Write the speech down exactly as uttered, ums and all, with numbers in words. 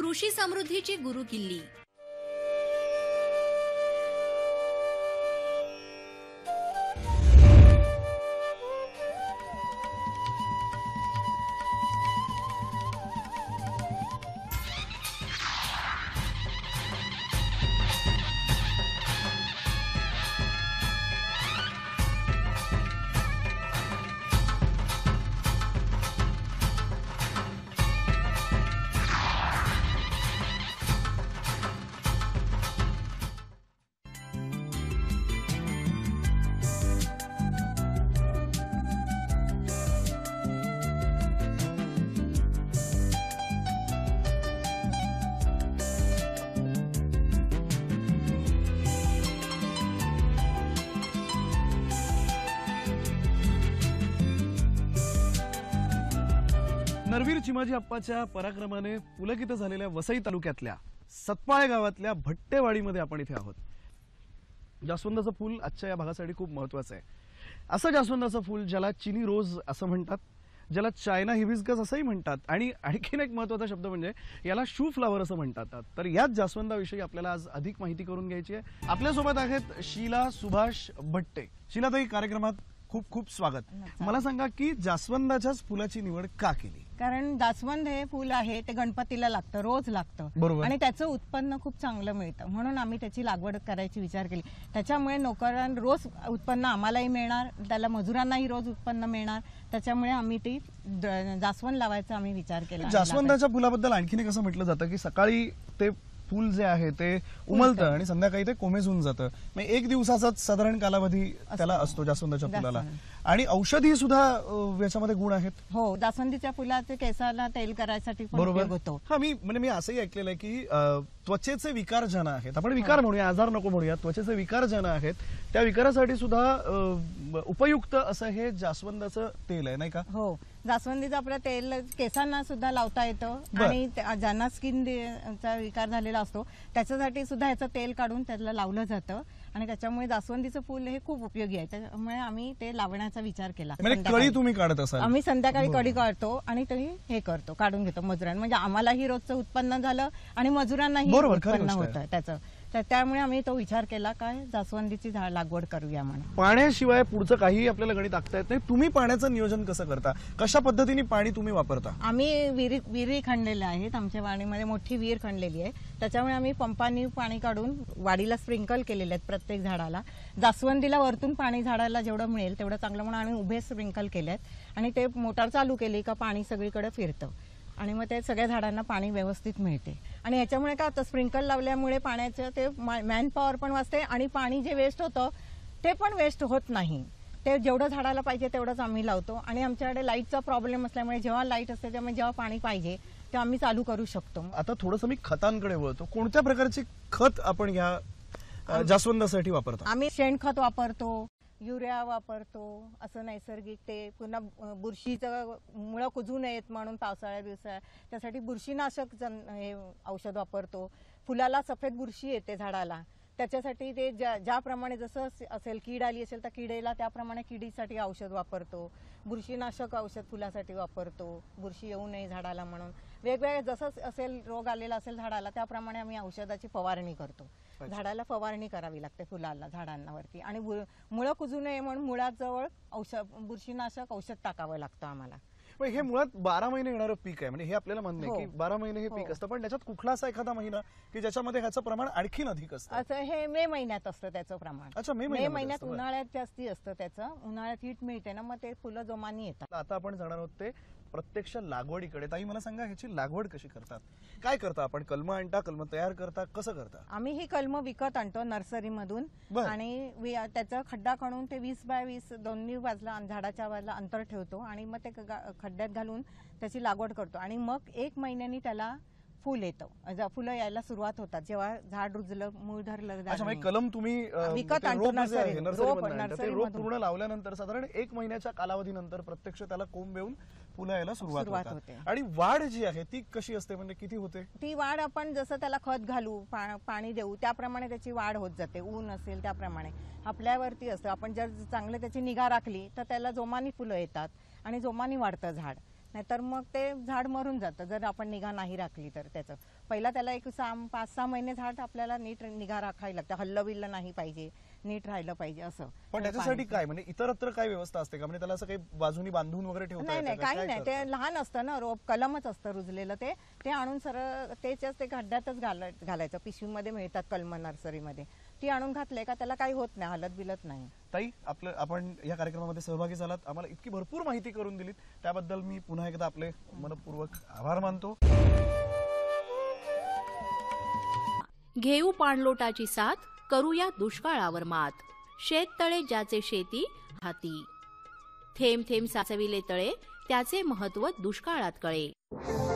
कृषी समृद्धीची गुरुकिल्ली। नरवीर चिमाजी अप्पाच्या पराक्रमाने पुलकित झालेल्या वसई तालुक्यातल्या सतपाळे गावातल्या भट्टेवाडीमध्ये आपण इथे आहोत। जास्वंदाचं फूल आजच्या या भागासाठी खूप महत्त्वाचं आहे। असं जास्वंदाचं फूल ज्याला चिनी रोज असं म्हणतात, ज्याला चायना हिबिस्कस असंही म्हणतात आणि आणखीन एक महत्त्वाचा शब्द म्हणजे याला शू फ्लावर असं म्हणतात। तर याच जास्वंदाविषयी आपल्याला आज अधिक माहिती करून घ्यायची आहे। आपल्या सोबत आहेत शीला सुभाष भट्टे। शीलाताई, कार्यक्रमात खूप खूप स्वागत। मला सांगा की जास्वंदाच्याच फुलाची निवड का केली? कारण जास्वंद हे फूल आहे ते गणपतीला लागतं, रोज लागतं आणि त्याचं उत्पन्न खूप चांगलं मिळतं, म्हणून आम्ही त्याची लागवड करायची विचार केली। त्याच्यामुळे नोकरांना रोज उत्पन्न आम्हालाही मिळणार, त्याला मजुरांनाही रोज उत्पन्न मिळणार, त्याच्यामुळे आम्ही ती जास्वंद लावायचा आम्ही विचार केला। जास्वंदाच्या फुलाबद्दल आणखीन एक असं म्हटलं जातं की सकाळी ते फूल जे आहे ते उमलतं आणि संध्याकाळी ते कोमेजून जातं, म्हणजे एक दिवसाचाच साधारण कालावधी त्याला असतो जास्वंदाच्या फुलाला। आणि औषधी सुद्धा याच्यामध्ये गुण आहेत। हो, जास्वंदीच्या फुलाचे केसाला तेल करायसाठी पण उपयोग होतो। हा, मी म्हणजे मी असंही ऐकलेलं आहे की त्वचेचे विकार जन आहेत, आपण विकार म्हणूया, आजार नको म्हणूया, त्वचेचे विकार जन आहेत त्या विकारासाठी सुद्धा उपयुक्त असं हे जास्वंदाचं तेल आहे, नाही का? हो, जास्वंदीचं आपलं तेल केसांना सुद्धा लावता येतं आणि ज्यांना स्किनचा विकार झालेला असतो त्याच्यासाठी सुद्धा याचं तेल काढून त्याला लावलं जातं आणि त्याच्यामुळे जास्वंदीचं फूल हे खूप उपयोगी आहे। त्यामुळे आम्ही ते लावण्याचा विचार केला। कळी तुम्ही काढत असाल? आम्ही संध्याकाळी कळी काढतो आणि तरी हे करतो, काढून घेतो मजुरांना, म्हणजे आम्हालाही रोजचं उत्पन्न झालं आणि मजुरांनाही उत्पन्न होतं त्याचं। त्यामुळे आम्ही तो विचार केला काय जास्वंदीची झाड लागवड करूया म्हणून। पाण्याशिवाय पुढचं काही आपल्याला गणित आखता येत नाही। तुम्ही पाण्याचं नियोजन कसं करता? कशा पद्धतीने पाणी तुम्ही वापरता? आम्ही विहिरी विहिरी खणलेल्या आहेत, आमच्या वाडीमध्ये मोठी विहीर खणलेली आहे, त्याच्यामुळे आम्ही पंपानी पाणी काढून वाडीला स्प्रिंकल केलेले आहेत प्रत्येक झाडाला। जास्वंदीला वरतून पाणी झाडाला जेवढं मिळेल तेवढं चांगलं म्हणून आम्ही उभे स्प्रिंकल केले आहेत आणि ते मोटार चालू केली का पाणी सगळीकडे फिरतं आणि मग ते सगळ्या झाडांना पाणी व्यवस्थित मिळते। आणि याच्यामुळे काय होतं, स्प्रिंकल लावल्यामुळे पाण्याचं ते मॅन पॉवर पण वाचते आणि पाणी जे वेस्ट होतं ते पण वेस्ट होत नाही। ते जेवढं झाडाला पाहिजे तेवढंच आम्ही लावतो आणि आमच्याकडे लाईटचा प्रॉब्लेम असल्यामुळे जेव्हा लाईट असते तेव्हा जेव्हा पाणी पाहिजे तेव्हा आम्ही चालू करू शकतो। आता थोडंसं मी खतांकडे वळतो। कोणत्या प्रकारचे खत आपण या जास्वंदासाठी वापरतो? आम्ही शेणखत वापरतो, युरिया वापरतो, असं नैसर्गिक ते, पुन्हा बुरशीचं मुळं कुजू नयेत म्हणून पावसाळ्या दिवसात त्यासाठी बुरशीनाशक जन हे औषध वापरतो। फुलाला सफेद बुरशी येते झाडाला, त्याच्यासाठी ते ज्या ज्याप्रमाणे जसं असेल, कीड आली असेल तर किडेला त्याप्रमाणे किडीसाठी औषध वापरतो, बुरशीनाशक औषध फुलासाठी वापरतो, बुरशी येऊ नये झाडाला म्हणून। वेगवेगळे जसं असेल रोग आलेला असेल झाडाला त्याप्रमाणे आम्ही औषधाची फवारणी करतो। झाडाला फवारणी करावी लागते फुलाला झाडांवरती आणि मुळं कुजू नये म्हणून मुळाजवळ औषध बुरशीनाशक औषध टाकावं लागतं आम्हाला। हे मुळात बारा महिने येणारं पीक आहे, म्हणजे हे आपल्याला मान्य आहे की बारा महिने हे पीक असतं, पण त्याच्यात कुठला असा एखादा महिना की ज्याच्यामध्ये ह्याचं प्रमाण आणखीन अधिक असतं? असं हे मे महिन्यात असतं त्याचं प्रमाण। अच्छा, मे मे महिन्यात उन्हाळ्यात जास्ती असतं त्याचं, उन्हाळ्यात हीट मिळते ना, मग ते फुलं जोमानी येतात। आता आपण जाणार आहोत ते प्रत्यक्ष लागवडीकडे। ताई, मला सांगा ह्याची लागवड कशी करतात? काय करता आपण? कलम आणता, कलम तयार करता, कसं करता? आम्ही ही कलम विकत आणतो नर्सरीमधून आणि त्याचा खड्डा खणून ते वीस बाय वीस दोन्ही बाजूला झाडाच्या बाजूला अंतर ठेवतो आणि मग ते खड्ड्यात घालून त्याची लागवड करतो आणि मग एक महिन्यानी त्याला फुल येतं, फुलं यायला सुरुवात होतात जेव्हा झाड रुजलं, मूळ धरलं। कलम तुम्ही विकत आणतो नर्सरी पूर्ण लावल्यानंतर साधारण एक महिन्याच्या कालावधीनंतर प्रत्यक्ष त्याला कोंब येऊन फुलं यायला सुरुवात होते। आणि वाढ जी आहे ती कशी असते, म्हणजे किती होते ती वाढ? आपण जसं त्याला खत घालू, पाणी देऊ त्याप्रमाणे त्याची वाढ होत जाते। ऊन असेल त्याप्रमाणे आपल्यावरती असतं, आपण जर चांगलं त्याची निगा राखली तर त्याला जोमानी फुलं येतात आणि जोमानी वाढतं झाड। नाहीतर मग ते झाड मरून जातं जर आपण निगा नाही राखली तर. त्याचं पहिला त्याला एक सहा पाच सहा महिने झाड आपल्याला नीट निगा राखावी लागते, हल्लं बिल्लं नाही पाहिजे, नीट राहिलं पाहिजे असं. पण त्याच्यासाठी काय म्हणजे इतरत्र काय व्यवस्था असते का, म्हणजे त्याला असं काही बाजूनी बांधून वगैरे ठेवता नाही नाही येतं का? काही काय नाही, करतात? ते लहान असतं ना रोप, कलमच असतं रुजलेलं, ते ते आणून सरळ त्याच्याच ते खड्ड्यातच घालाय घालायचं. पिशवीमध्ये मिळतात कलम नर्सरीमध्ये, ती आणून घातले का त्याला काही होत नाही, हलत बिलत नाही. ताई, आपलं आपण या कार्यक्रमामध्ये सहभागी झालात, आम्हाला इतकी भरपूर माहिती करून दिलीत, त्याबद्दल मी पुन्हा एकदा आपले मनपूर्वक आभार मानतो. घेऊ पाणलोटाची साथ, करूया दुष्काळावर मात. शेततळे ज्याचे शेती हाती, थेंब थेंब साचविले तळे, त्याचे महत्व दुष्काळात कळे.